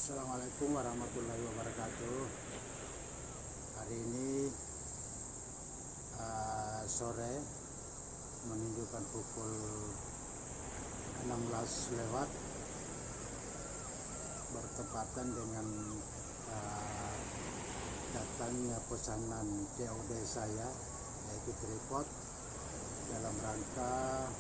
Assalamualaikum warahmatullahi wabarakatuh. Hari ini sore menunjukkan pukul 16 lewat, bertepatan dengan datangnya pesanan COD saya, yaitu tripod, dalam rangka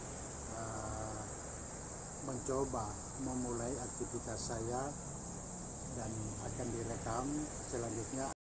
mencoba memulai aktivitas saya dan akan direkam selanjutnya.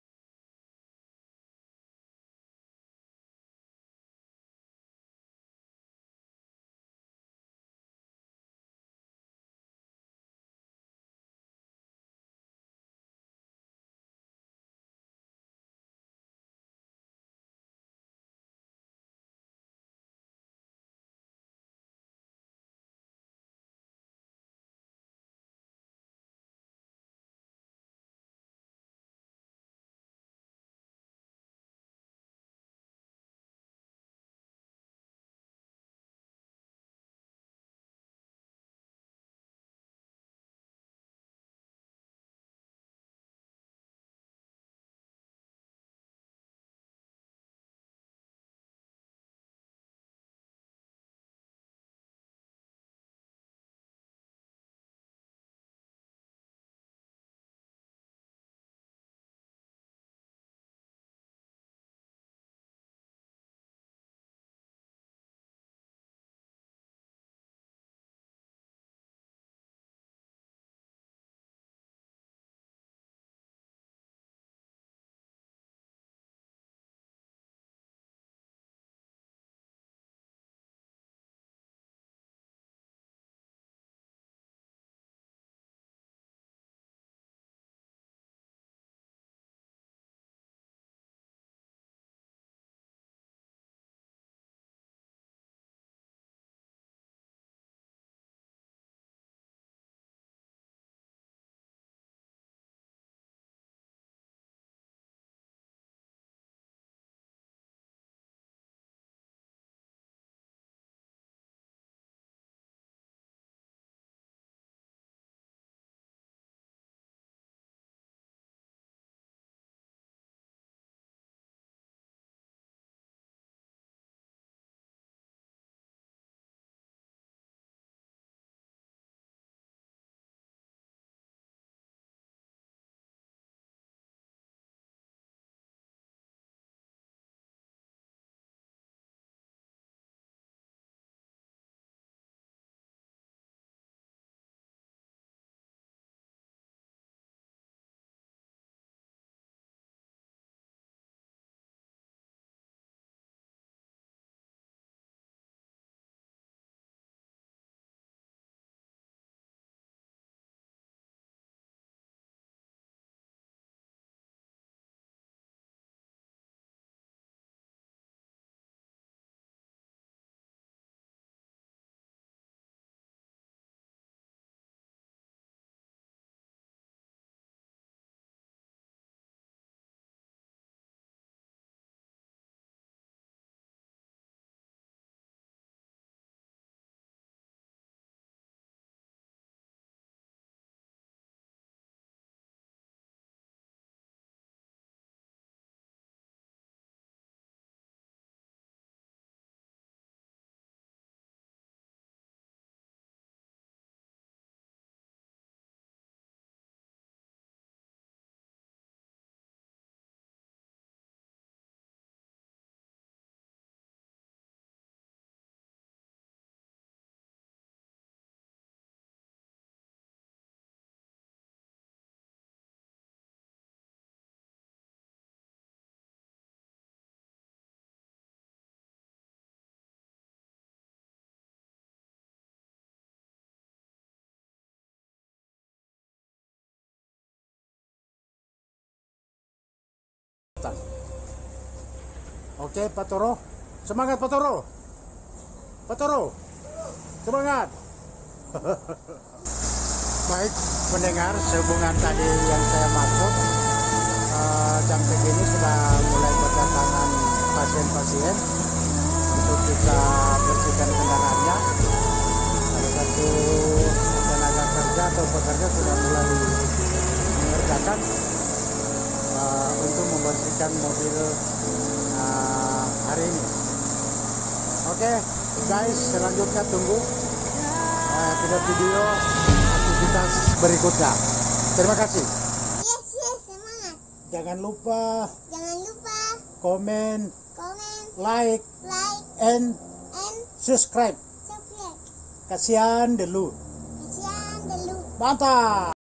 Oke, Pak Toro, semangat Pak Toro, Pak Toro, semangat. Baik pendengar, sehubungan tadi yang saya maksud, jam segini sudah mulai berdatangan pasien-pasien untuk kita bersihkan kendaraannya. Salah satu tenaga kerja atau pekerja sudah mulai Oke, guys, selanjutnya tunggu video-video aktivitas berikutnya. Terima kasih. Yes, semangat. Jangan lupa Komen, like, and subscribe. subscribe. Kasihan dulu. Kasihan dulu. Mantap.